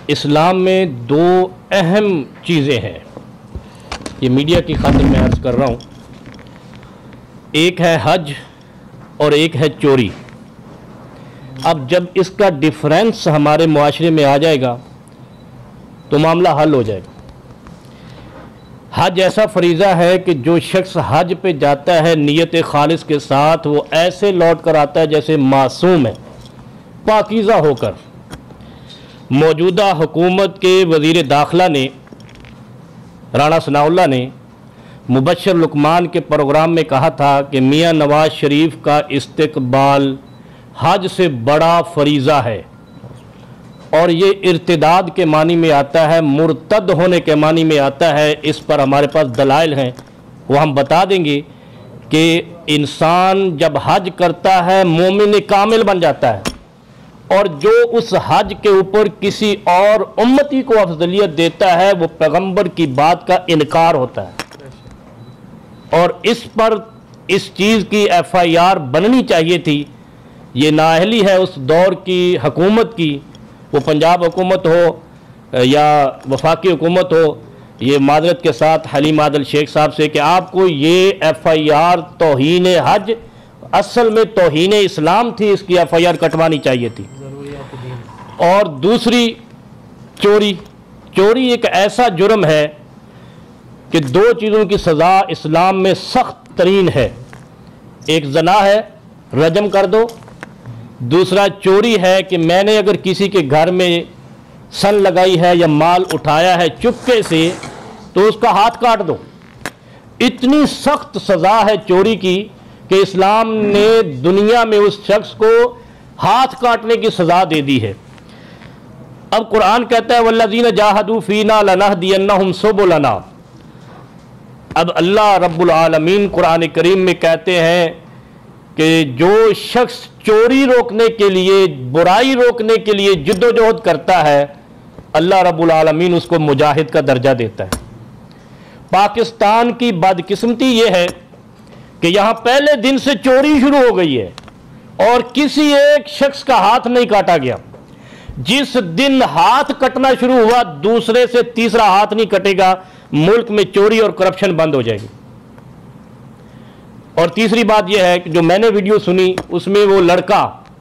اسلام میں دو اہم چیزیں ہیں، یہ میڈیا کی خاطر میں عرض کر رہا ہوں، ایک ہے حج اور ایک ہے چوری۔ اب جب اس کا ڈیفرنس ہمارے معاشرے میں آ جائے گا تو معاملہ حل ہو جائے گا۔ حج ایسا فریضہ ہے کہ جو شخص حج پہ جاتا ہے نیت خالص کے ساتھ، وہ ایسے لوٹ کر آتا ہے جیسے معصوم ہے، پاکیزہ ہو کر۔ موجودہ حکومت کے وزیر داخلہ نے، رانا ثناء اللہ نے، مبشر لقمان کے پروگرام میں کہا تھا کہ میاں نواز شریف کا استقبال حج سے بڑا فریضہ ہے، اور یہ ارتداد کے معنی میں آتا ہے، مرتد ہونے کے معنی میں آتا ہے۔ اس پر ہمارے پاس دلائل ہیں، وہ ہم بتا دیں گے کہ انسان جب حج کرتا ہے مومن کامل بن جاتا ہے، اور جو اس حج کے اوپر کسی اور امتی کو افضلیت دیتا ہے وہ پیغمبر کی بات کا انکار ہوتا ہے، اور اس پر اس چیز کی ایف آئی آر بننی چاہیے تھی۔ یہ نااہلی ہے اس دور کی حکومت کی، وہ پنجاب حکومت ہو یا وفاقی حکومت ہو، یہ معذرت کے ساتھ حلیم عادل شیخ صاحب سے کہ آپ کو یہ ایف آئی آر توہین حج اصل میں توہین اسلام تھی، اس کی ایف آئی آر کٹوانی چاہیے تھی۔ اور دوسری چوری ایک ایسا جرم ہے کہ دو چیزوں کی سزا اسلام میں سخت ترین ہے، ایک زنا ہے رجم کر دو، دوسرا چوری ہے کہ میں نے اگر کسی کے گھر میں سن لگائی ہے یا مال اٹھایا ہے چپکے سے تو اس کا ہاتھ کاٹ دو۔ اتنی سخت سزا ہے چوری کی کہ اسلام نے دنیا میں اس شخص کو ہاتھ کاٹنے کی سزا دے دی ہے۔ اب قرآن کہتا ہے والذین جاہدوا فینا لنہدینہم سبلنا۔ اب اللہ رب العالمین قرآن کریم میں کہتے ہیں کہ جو شخص چوری روکنے کے لیے، برائی روکنے کے لیے جدوجہد کرتا ہے، اللہ رب العالمین اس کو مجاہد کا درجہ دیتا ہے۔ پاکستان کی بدقسمتی یہ ہے کہ یہاں پہلے دن سے چوری شروع ہو گئی ہے اور کسی ایک شخص کا ہاتھ نہیں کاٹا گیا۔ جس دن ہاتھ کٹنا شروع ہوا دوسرے سے تیسرا ہاتھ نہیں کٹے گا، ملک میں چوری اور کرپشن بند ہو جائے گی۔ اور تیسری بات یہ ہے کہ جو میں نے ویڈیو سنی اس میں وہ لڑکا،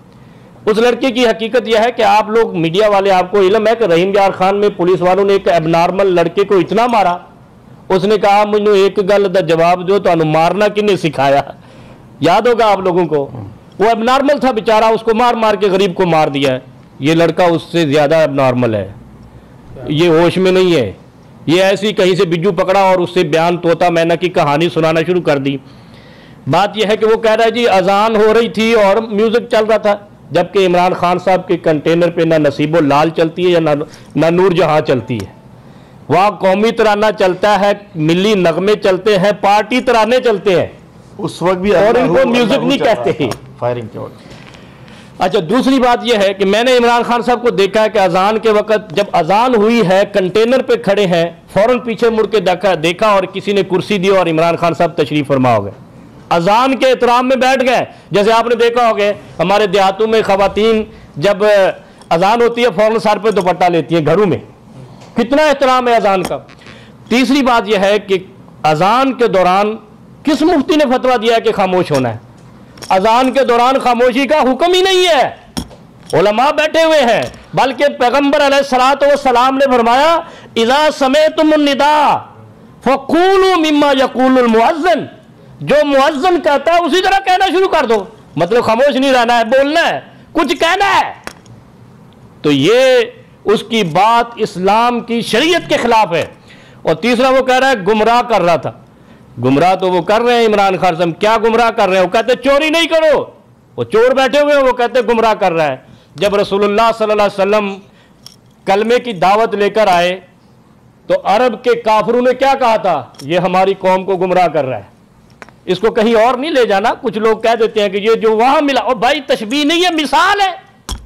اس لڑکے کی حقیقت یہ ہے کہ آپ لوگ میڈیا والے، آپ کو علم ہے کہ رحیم یار خان میں پولیس والوں نے ایک ایب نارمل لڑکے کو اتنا مارا، اس نے کہا مجھے ایک گل دا جواب دو، تو مارنا کنے سکھایا؟ یاد ہوگا آپ لوگوں کو، وہ ایب نارمل تھا بیچارہ، اس کو مار مار کے غریب کو مار دیا ہے۔ یہ لڑکا اس سے زیادہ ایب نارمل ہے، یہ ہوش میں نہیں ہے، یہ ایسی کہیں سے بجو پکڑا اور اس سے بیان طوطا مینا کی کہانی سنانا شروع کر دی۔ بات یہ ہے کہ وہ کہہ رہا ہے جی اذان ہو رہی تھی اور میوزک چل رہا تھا، جبکہ عمران خان صاحب کے کنٹینر پہ نہ نصیب و لال چلتی ہے یا نہ نور جہاں چلتی ہے، وہاں قومی ترانہ چلتا ہے، ملی نغمے چلتے ہیں، پارٹی ترانے چلتے ہیں، اس وقت بھی اور ان کو میوزک نہیں کہتے۔ فائرنگ کے وقت۔ اچھا دوسری بات یہ ہے کہ میں نے عمران خان صاحب کو دیکھا ہے کہ اذان کے وقت جب اذان ہوئی ہے کنٹینر پہ کھڑے ہیں، فوراً پیچھے مڑ کے دیکھا اور کسی نے کرسی دی اور عمران خان صاحب تشریف فرما ہو گئے، اذان کے احترام میں بیٹھ گئے۔ جیسے آپ نے دیکھا ہوگا ہمارے دیہاتوں میں خواتین جب اذان ہوتی ہے فوراً سر پہ دوپٹہ لیتی ہیں، گھروں میں کتنا احترام ہے اذان کا۔ تیسری بات یہ ہے کہ اذان کے دوران کس مفتی نے فتویٰ دیا ہے کہ خاموش ہونا ہے؟ اذان کے دوران خاموشی کا حکم ہی نہیں ہے، علماء بیٹھے ہوئے ہیں، بلکہ پیغمبر علیہ الصلوۃ والسلام نے فرمایا اذا سمعتم النداء فقولوا مما یقول المؤذن، جو مؤذن کہتا ہے اسی طرح کہنا شروع کر دو، مطلب خاموش نہیں رہنا ہے، بولنا ہے، کچھ کہنا ہے۔ تو یہ اس کی بات اسلام کی شریعت کے خلاف ہے۔ اور تیسرا وہ کہہ رہا ہے گمراہ کر رہا تھا، گمراہ تو وہ کر رہے ہیں عمران خان صاحب، کیا گمراہ کر رہے ہیں؟ وہ کہتے چوری نہیں کرو، وہ چور بیٹھے ہوئے ہیں، وہ کہتے گمراہ کر رہا ہے۔ جب رسول اللہ صلی اللہ علیہ وسلم کلمے کی دعوت لے کر آئے تو عرب کے کافروں نے کیا کہا تھا؟ یہ ہماری قوم کو گمراہ کر رہا ہے، اس کو کہیں اور نہیں لے جانا۔ کچھ لوگ کہہ دیتے ہیں کہ یہ جو وہاں ملا، اور بھائی تشبیہ نہیں ہے، مثال ہے۔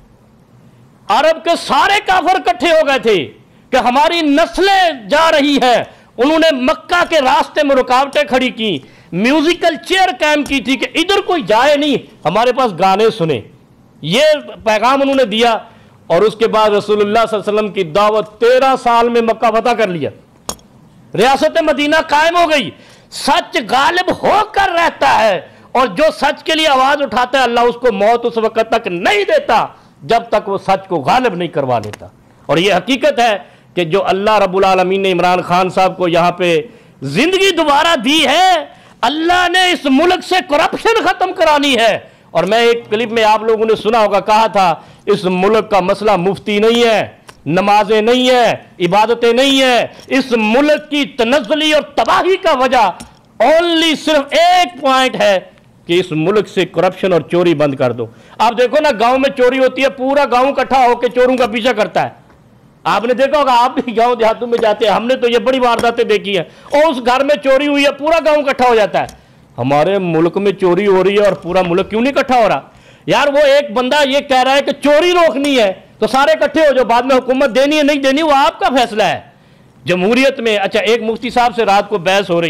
عرب کے سارے کافر اکٹھے ہو گئے تھے کہ ہماری نسلیں جا رہی ہیں، انہوں نے مکہ کے راستے میں رکاوٹیں کھڑی کی، میوزیکل چیئر قائم کی تھی کہ ادھر کوئی جائے نہیں، ہمارے پاس گانے سنے، یہ پیغام انہوں نے دیا۔ اور اس کے بعد رسول اللہ صلی اللہ علیہ وسلم کی دعوت 13 سال میں مکہ فتح کر لیا، ریاست مدینہ قائم ہو گئی، سچ غالب ہو کر رہتا ہے، اور جو سچ کے لیے آواز اٹھاتا ہے اللہ اس کو موت اس وقت تک نہیں دیتا جب تک وہ سچ کو غالب نہیں کروا لیتا۔ اور یہ حقیقت ہے کہ جو اللہ رب العالمین نے عمران خان صاحب کو یہاں پہ زندگی دوبارہ دی ہے، اللہ نے اس ملک سے کرپشن ختم کرانی ہے۔ اور میں ایک کلپ میں آپ لوگوں نے سنا ہوگا، کہا تھا اس ملک کا مسئلہ مفتی نہیں ہے، نمازیں نہیں ہیں، عبادتیں نہیں ہیں، اس ملک کی تنزلی اور تباہی کا وجہ اونلی صرف ایک پوائنٹ ہے کہ اس ملک سے کرپشن اور چوری بند کر دو۔ آپ دیکھو نا، گاؤں میں چوری ہوتی ہے، پورا گاؤں اکٹھا ہو کے چوروں کا پیچھا کرتا ہے۔ آپ نے دیکھا ہوگا، آپ بھی گاؤں دیہاتوں میں جاتے ہیں، ہم نے تو یہ بڑی وارداتیں دیکھی ہیں، اور اس گھر میں چوری ہوئی ہے پورا گاؤں اکٹھا ہو جاتا ہے۔ ہمارے ملک میں چوری ہو رہی ہے اور پورا ملک کیوں نہیں اکٹھا ہو رہا؟ یار وہ ایک بندہ یہ کہہ رہا ہے کہ چوری روکنی ہے تو سارے اکٹھے ہو جو، بعد میں حکومت دینی ہے نہیں دینی وہ آپ کا فیصلہ ہے۔ جمہوریت میں اچھا ایک مفتی صاحب سے رات کو بحث ہو رہی،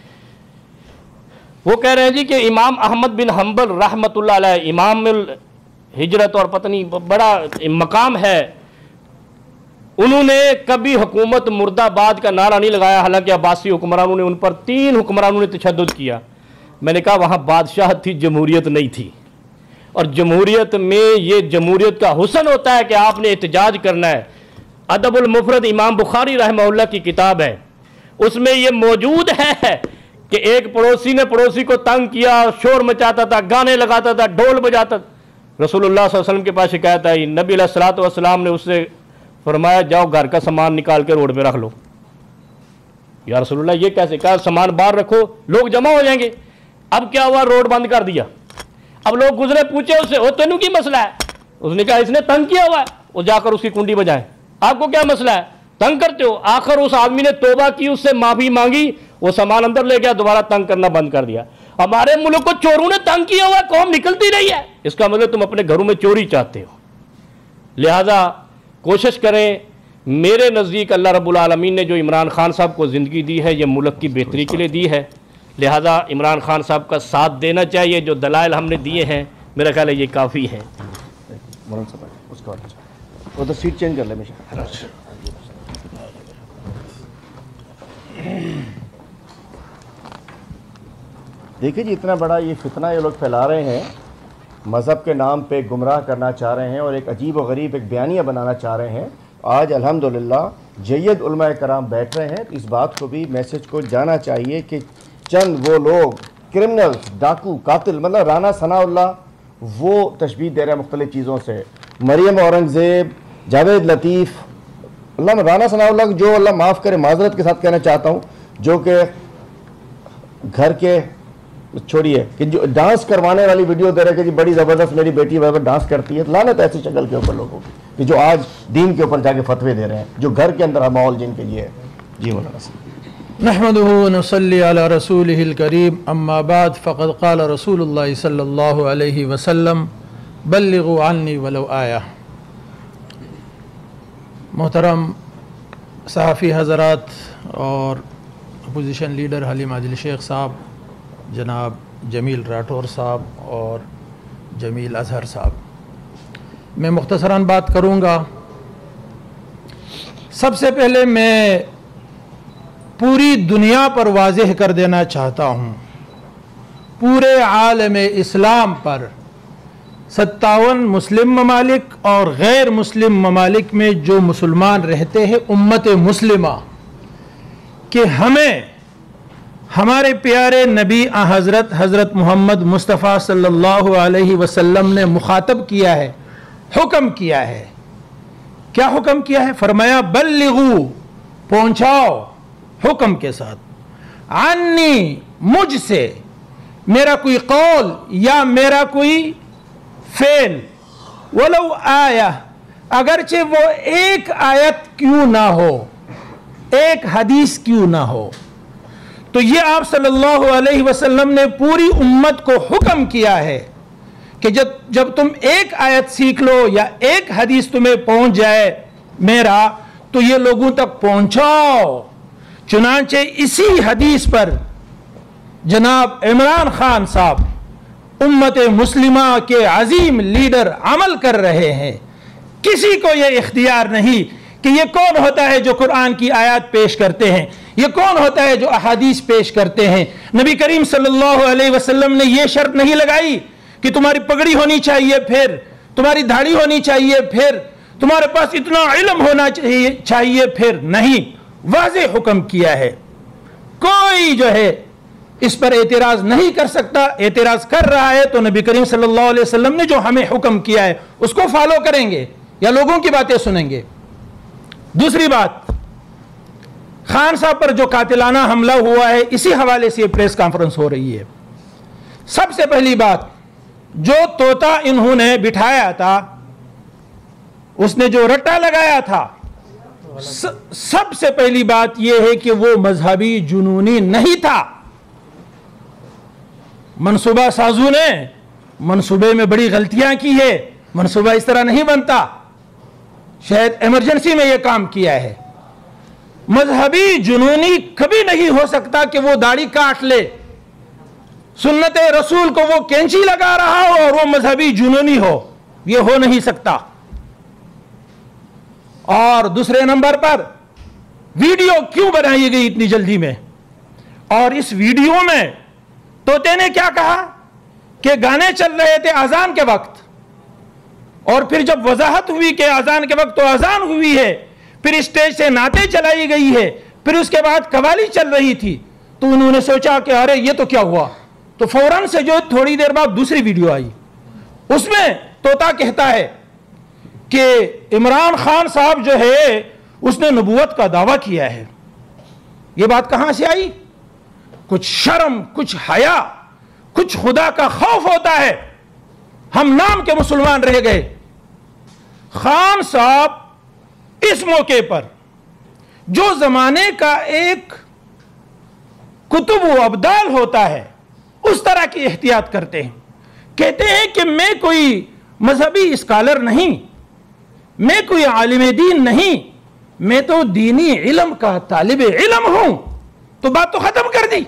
وہ کہہ رہے ہیں جی کہ امام احمد بن حنبل رحمۃ اللہ علیہ، امام الہجرت اور پتہ نہیں بڑا مقام ہے، انہوں نے کبھی حکومت مرد آباد کا نعرہ نہیں لگایا، حالانکہ عباسی حکمرانوں نے ان پر 3 حکمرانوں نے تشدد کیا۔ میں نے کہا وہاں بادشاہت تھی، جمہوریت نہیں تھی، اور جمہوریت میں یہ جمہوریت کا حسن ہوتا ہے کہ آپ نے احتجاج کرنا ہے۔ ادب المفرد امام بخاری رحمہ اللہ کی کتاب ہے، اس میں یہ موجود ہے کہ ایک پڑوسی نے پڑوسی کو تنگ کیا، شور مچاتا تھا، گانے لگاتا تھا، ڈھول بجاتا تھا۔ رسول اللہ صلی اللہ علیہ وسلم کے پاس شکایت آئی، نبی علیہ الصلوۃ والسلام نے اس سے فرمایا جاؤ گھر کا سامان نکال کے روڈ پہ رکھ لو۔ یا رسول اللہ یہ کیسے؟ کہا سامان باہر رکھو، لوگ جمع ہو جائیں گے۔ اب کیا ہوا؟ روڈ بند کر دیا۔ اب لوگ گزرے، پوچھے اس سے، وہ تینوں کی مسئلہ ہے؟ اس نے کہا اس نے تنگ کیا ہوا ہے، وہ جا کر اس کی کنڈی بجائیں۔ آپ کو کیا مسئلہ ہے؟ تنگ کرتے ہو؟ آخر اس آدمی نے توبہ کی، اس سے معافی مانگی، وہ سامان اندر لے گیا، دوبارہ تنگ کرنا بند کر دیا۔ ہمارے ملک کو چوروں نے تنگ کیا ہوا ہے، قوم نکلتی رہی ہے، اس کا مطلب تم اپنے گھروں میں چوری چاہتے ہو۔ لہذا کوشش کریں، میرے نزدیک اللہ رب العالمین نے جو عمران خان صاحب کو زندگی دی ہے یہ ملک کی بہتری کے لیے دی ہے، لہذا عمران خان صاحب کا ساتھ دینا چاہیے۔ جو دلائل ہم نے دیے ہیں میرا خیال ہے یہ کافی ہیں۔ مولانا صاحب اس کا وہ تو سیٹ چینج کر لے ہمیشہ۔ دیکھیں جی، اتنا بڑا یہ فتنہ یہ لوگ پھیلا رہے ہیں، مذہب کے نام پہ گمراہ کرنا چاہ رہے ہیں اور ایک عجیب و غریب ایک بیانیہ بنانا چاہ رہے ہیں۔ آج الحمدللہ جید علماء کرام بیٹھ رہے ہیں، اس بات کو بھی میسج کو جانا چاہیے کہ چند وہ لوگ کرمنل، ڈاکو، قاتل، مطلب رانا ثناء اللہ وہ تشبیہ دے رہے ہیں مختلف چیزوں سے، مریم اورنگزیب، جاوید لطیف، اللہ رانا ثناء اللہ جو اللہ معاف کرے، معذرت کے ساتھ کہنا چاہتا ہوں، جو کہ گھر کے چھوڑیے کہ جو ڈانس کروانے والی ویڈیو دے رہے کہ جی بڑی زبردست میری بیٹی ڈانس کرتی ہے، لعنت ایسی شکل کے اوپر لوگوں کی کہ جو آج دین کے اوپر جا کے فتوے دے رہے ہیں، جو گھر کے اندر ماحول جن کے لیے ہے۔ جی مولانا صاحب۔ نحمده ونصلي على رسوله الكريم اما بعد فقد قال رسول الله صلی اللہ علیہ وسلم بلغوا عنی ولو آیہ۔ محترم صحافی حضرات اور اپوزیشن لیڈر حلیم عادل شیخ صاحب، جناب جمیل راٹھور صاحب اور جمیل اظہر صاحب، میں مختصراً بات کروں گا۔ سب سے پہلے میں پوری دنیا پر واضح کر دینا چاہتا ہوں، پورے عالم اسلام پر 57 مسلم ممالک اور غیر مسلم ممالک میں جو مسلمان رہتے ہیں امت مسلمہ، کہ ہمیں ہمارے پیارے نبی حضرت محمد مصطفیٰ صلی اللہ علیہ وسلم نے مخاطب کیا ہے، حکم کیا ہے۔ کیا حکم کیا ہے؟ فرمایا بلغو، پہنچاؤ حکم کے ساتھ، عنی، مجھ سے، میرا کوئی قول یا میرا کوئی فعل، ولو آیہ، اگرچہ وہ ایک آیت کیوں نہ ہو، ایک حدیث کیوں نہ ہو۔ تو یہ آپ صلی اللہ علیہ وسلم نے پوری امت کو حکم کیا ہے کہ جب تم ایک آیت سیکھ لو یا ایک حدیث تمہیں پہنچ جائے میرا، تو یہ لوگوں تک پہنچاؤ۔ چنانچہ اسی حدیث پر جناب عمران خان صاحب امت مسلمہ کے عظیم لیڈر عمل کر رہے ہیں۔ کسی کو یہ اختیار نہیں کہ یہ کون ہوتا ہے جو قرآن کی آیات پیش کرتے ہیں، یہ کون ہوتا ہے جو احادیث پیش کرتے ہیں۔ نبی کریم صلی اللہ علیہ وسلم نے یہ شرط نہیں لگائی کہ تمہاری پگڑی ہونی چاہیے، پھر تمہاری داڑھی ہونی چاہیے، پھر تمہارے پاس اتنا علم ہونا چاہیے، پھر نہیں، واضح حکم کیا ہے۔ کوئی جو ہے اس پر اعتراض نہیں کر سکتا، اعتراض کر رہا ہے تو نبی کریم صلی اللہ علیہ وسلم نے جو ہمیں حکم کیا ہے اس کو فالو کریں گے یا لوگوں کی باتیں سنیں گے۔ دوسری بات، خان صاحب پر جو قاتلانہ حملہ ہوا ہے، اسی حوالے سے یہ پریس کانفرنس ہو رہی ہے۔ سب سے پہلی بات، جو طوطا انہوں نے بٹھایا تھا، اس نے جو رٹا لگایا تھا، سب سے پہلی بات یہ ہے کہ وہ مذہبی جنونی نہیں تھا۔ منصوبہ سازوں نے منصوبے میں بڑی غلطیاں کی ہے، منصوبہ اس طرح نہیں بنتا، شاید ایمرجنسی میں یہ کام کیا ہے۔ مذہبی جنونی کبھی نہیں ہو سکتا کہ وہ داڑھی کاٹ لے، سنت رسول کو وہ کینچی لگا رہا ہو اور وہ مذہبی جنونی ہو، یہ ہو نہیں سکتا۔ اور دوسرے نمبر پر، ویڈیو کیوں بنائی گئی اتنی جلدی میں؟ اور اس ویڈیو میں طوطے نے کیا کہا کہ گانے چل رہے تھے اذان کے وقت، اور پھر جب وضاحت ہوئی کہ اذان کے وقت تو اذان ہوئی ہے، پھر اسٹیج سے نعتیں چلائی گئی ہے، پھر اس کے بعد قوالی چل رہی تھی، تو انہوں نے سوچا کہ ارے یہ تو کیا ہوا، تو فوراً سے جو تھوڑی دیر بعد دوسری ویڈیو آئی، اس میں طوطا کہتا ہے کہ عمران خان صاحب جو ہے اس نے نبوت کا دعویٰ کیا ہے۔ یہ بات کہاں سے آئی؟ کچھ شرم، کچھ حیا، کچھ خدا کا خوف ہوتا ہے۔ ہم نام کے مسلمان رہ گئے۔ خان صاحب اس موقع پر جو زمانے کا ایک کتب و ابدال ہوتا ہے اس طرح کی احتیاط کرتے ہیں، کہتے ہیں کہ میں کوئی مذہبی اسکالر نہیں، میں کوئی عالم دین نہیں، میں تو دینی علم کا طالب علم ہوں۔ تو بات تو ختم کر دی۔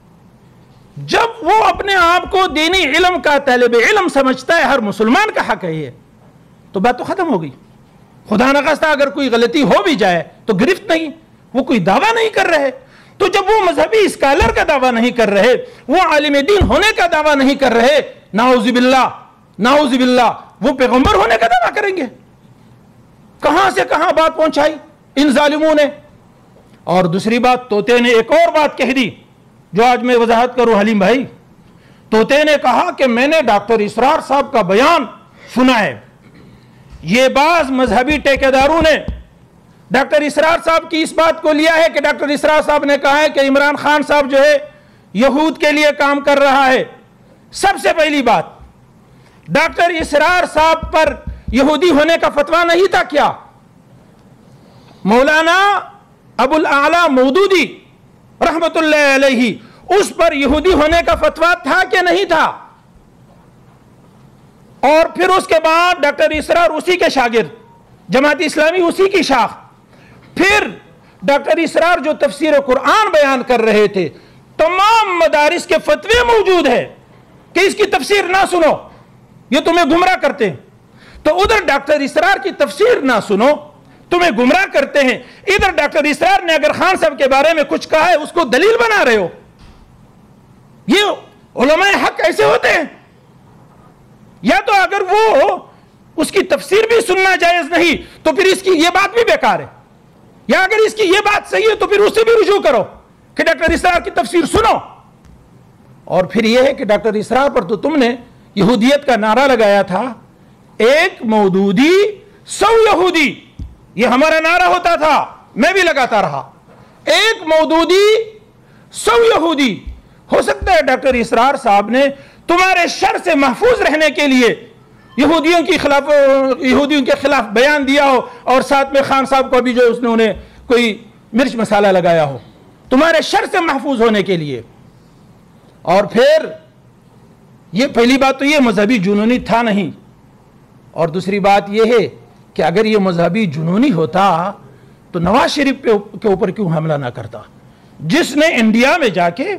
جب وہ اپنے آپ کو دینی علم کا طالب علم سمجھتا ہے، ہر مسلمان کا حق ہے یہ، تو بات تو ختم ہو گئی۔ خدا نخواستہ اگر کوئی غلطی ہو بھی جائے تو گرفت نہیں، وہ کوئی دعویٰ نہیں کر رہے۔ تو جب وہ مذہبی اسکالر کا دعویٰ نہیں کر رہے، وہ عالم دین ہونے کا دعویٰ نہیں کر رہے، نعوذ باللہ نعوذ باللہ وہ پیغمبر ہونے کا دعویٰ کریں گے؟ کہاں سے کہاں بات پہنچائی ان ظالموں نے۔ اور دوسری بات، طوطے نے ایک اور بات کہہ دی جو آج میں وضاحت کروں حلیم بھائی۔ طوطے نے کہا کہ میں نے ڈاکٹر اسرار صاحب کا بیان سنا ہے۔ یہ بعض مذہبی ٹیکیداروں نے ڈاکٹر اسرار صاحب کی اس بات کو لیا ہے کہ ڈاکٹر اسرار صاحب نے کہا ہے کہ عمران خان صاحب جو ہے یہود کے لیے کام کر رہا ہے۔ سب سے پہلی بات، ڈاکٹر اسرار صاحب پر یہودی ہونے کا فتویٰ نہیں تھا کیا؟ مولانا ابو الاعلیٰ مودودی رحمت اللہ علیہ، اس پر یہودی ہونے کا فتویٰ تھا کہ نہیں تھا؟ اور پھر اس کے بعد ڈاکٹر اسرار اسی کے شاگرد، جماعت اسلامی اسی کی شاخ۔ پھر ڈاکٹر اسرار جو تفسیر قرآن بیان کر رہے تھے، تمام مدارس کے فتوے موجود ہیں کہ اس کی تفسیر نہ سنو، یہ تمہیں گمراہ کرتے ہیں۔ تو ادھر ڈاکٹر اسرار کی تفسیر نہ سنو، تمہیں گمراہ کرتے ہیں، ادھر ڈاکٹر اسرار نے اگر خان صاحب کے بارے میں کچھ کہا ہے اس کو دلیل بنا رہے ہو۔ یہ علماء حق ایسے ہوتے ہیں؟ یا تو اگر وہ اس کی تفسیر بھی سننا جائز نہیں تو پھر اس کی یہ بات بھی بیکار ہے، یا اگر اس کی یہ بات صحیح ہے تو پھر اس سے بھی رجوع کرو کہ ڈاکٹر اسرار کی تفسیر سنو۔ اور پھر یہ ہے کہ ڈاکٹر اسرار پر تو تم نے یہودیت کا نعرہ لگایا تھا، ایک مودودی 100 یہودی، یہ ہمارا نعرہ ہوتا تھا، میں بھی لگاتا رہا، ایک مودودی 100 یہودی۔ ہو سکتا ہے ڈاکٹر اسرار صاحب نے تمہارے شر سے محفوظ رہنے کے لیے یہودیوں کے خلاف بیان دیا ہو، اور ساتھ میں خان صاحب کو بھی جو انہوں نے کوئی مرچ مسالہ لگایا ہو تمہارے شر سے محفوظ ہونے کے لیے۔ اور پھر یہ پہلی بات تو یہ مذہبی جنونی تھا نہیں، اور دوسری بات یہ ہے کہ اگر یہ مذہبی جنونی ہوتا تو نواز شریف کے اوپر کیوں حملہ نہ کرتا، جس نے انڈیا میں جا کے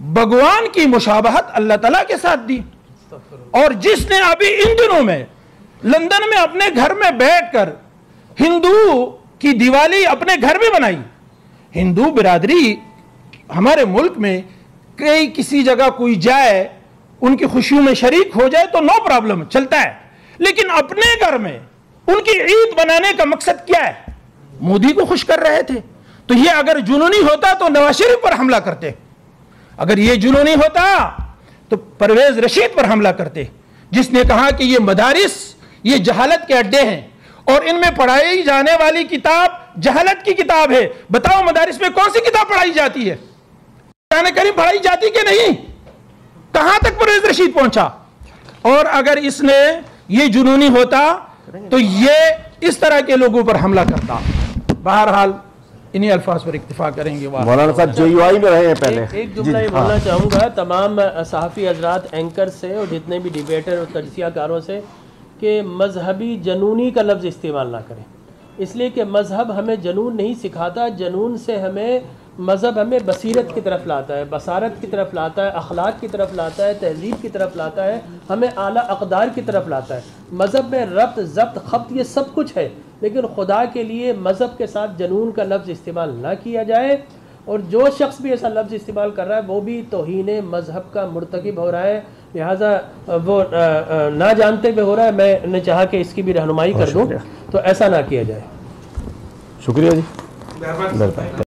بھگوان کی مشابہت اللہ تعالیٰ کے ساتھ دی، اور جس نے ابھی ان دنوں میں लंदन में अपने घर में बैठकर हिंदू की दिवाली अपने घर में बनाई। हिंदू बिरादरी हमारे मुल्क में कई किसी जगह कोई जाए, उनकी खुशियों में शरीक हो जाए तो नो प्रॉब्लम, चलता है। लेकिन अपने घर में उनकी ईद बनाने का मकसद क्या है? मोदी को खुश कर रहे थे। तो ये अगर जुनूनी होता तो नवाज शरीफ पर हमला करते, अगर ये जुनूनी होता तो परवेज रशीद पर हमला करते, जिसने कहा कि ये मदारिस ये जहालत के अड्डे हैं और इनमें पढ़ाई जाने वाली किताब जहालत की किताब है। बताओ मदारिस में कौन सी किताब पढ़ाई जाती है? कुरान करीम पढ़ाई जाती कि नहीं? कहां तक परवेज रशीद पहुंचा? और अगर इसने ये जुनूनी होता तो ये इस तरह के लोगों पर हमला करता। बहरहाल इन्हीं अल्फाज पर इक्तिफा करेंगे। मौलाना साहब JUI में रहे हैं पहले। एक जुमला ये बोलना चाहूँगा तमाम सहाफ़ी हजरात, एंकर से और जितने भी डिबेटर और तजज़ियाकारों से कि मजहबी जनूनी का लफ्ज़ इस्तेमाल ना करें, इसलिए कि मज़हब हमें जनून नहीं सिखाता। जनून से मज़हब हमें बसीरत की तरफ लाता है, बसारत की तरफ लाता है, अखलाक की तरफ लाता है, तहजीब की तरफ लाता है, हमें आला अक़दार की तरफ लाता है। मज़हब में रब्त ज़ब्त खब्त ये सब कुछ है, लेकिन खुदा के लिए मज़हब के साथ जनून का लफ्ज़ इस्तेमाल ना किया जाए। और जो शख्स भी ऐसा लफ्ज़ इस्तेमाल कर रहा है वो भी तौहीन मज़हब का मुर्तकिब हो रहा है, लिहाजा वो ना जानते हुए हो रहा है। मैंने चाहा कि इसकी भी रहनुमाई कर दूँ, तो ऐसा ना किया जाए। शुक्रिया जी।